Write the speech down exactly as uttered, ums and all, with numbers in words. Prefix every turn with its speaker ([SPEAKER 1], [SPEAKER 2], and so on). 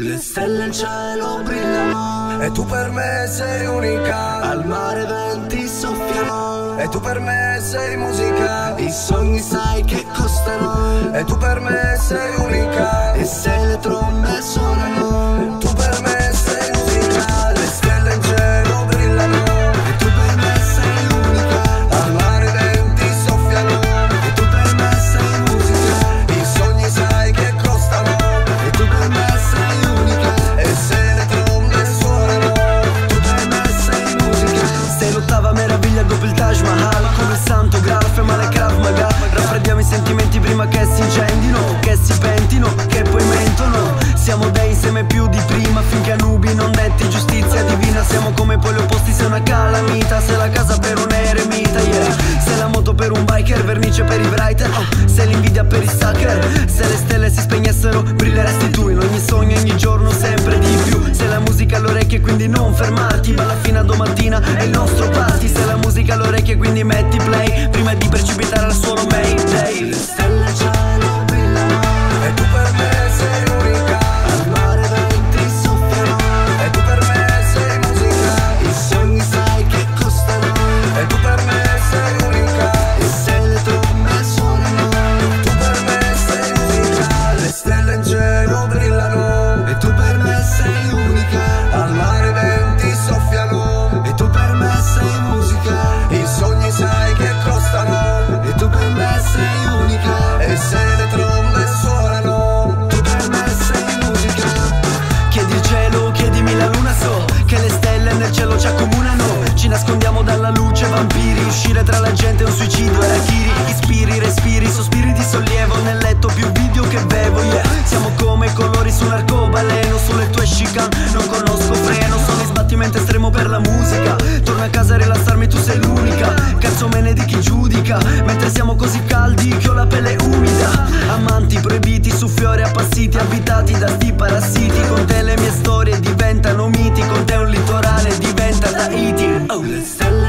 [SPEAKER 1] Le stelle in cielo brillano e tu per me sei unica. Al mare venti soffiano e tu per me sei musica. I sogni sai che costano e tu per me sei unica. E se le trombe suonano tu per me sei musica. Le stelle in cielo brillano e tu per me sei unica. Al mare venti soffiano e tu per me sei musica. I sogni sai che costano e tu per me sei unica. E se le trombe suonano tu per me sei musica.
[SPEAKER 2] Sei l'ottava meraviglia dopo il Taj Mahal, come il santo Graal, fermare Krav Maga. Raffreddiamo i sentimenti prima che si incendino, che si pentino, che poi mentono. Siamo dei insieme più di prima, finché a nubi non detti giustizia divina. Siamo come poi gli opposti, sei una calamita. Se la casa per un eremita, yeah. Se la moto per un biker, vernice per i writer, oh. Se l'invidia per i sucker. Se le stelle si spegnessero, brilleresti tu in ogni sogno, ogni giorno, sempre di più. Se la musica alle orecchie, quindi non fermarti, balla fino a domattina, è il nostro party. Se la musica alle orecchie, quindi metti play prima di precipitare al suono Mayday.
[SPEAKER 1] Le stelle in cielo brillano e tu per me sei unica. Al mare venti soffiano e tu per me sei musica. I sogni sai che costano e tu per me sei unica. E se le trombe suonano tu per me sei musica. Le stelle in cielo brillano e tu per me sei unica. Al mare venti soffiano e tu per me sei musica. I sogni sai che costano e tu per me sei unica. E se le trombe suonano tu per me sei musica.
[SPEAKER 2] Chiedi il cielo, chiedimi la luna, so che le stelle nel cielo ci accomunano. Ci nascondiamo dalla luce, vampiri, uscire tra la gente è un suicidio. Harakiri, ispiri, respiri, sospiri di sollievo. Nel letto più video che bevo, yeah. Siamo come i colori su un arcobaleno. Sulle tue chicane non conosco freno. Sono in sbattimento estremo per la musica. Torno a casa a rilassarmi, tu sei l'unica. Cazzo me ne di chi giudica. Mentre siamo così caldi che ho la pelle umida. Amanti proibiti su fiori appassiti, abitati da sti parassiti. Con te le mie storie diventano miti, con te un litorale diventa Tahiti. Oh,
[SPEAKER 1] le stelle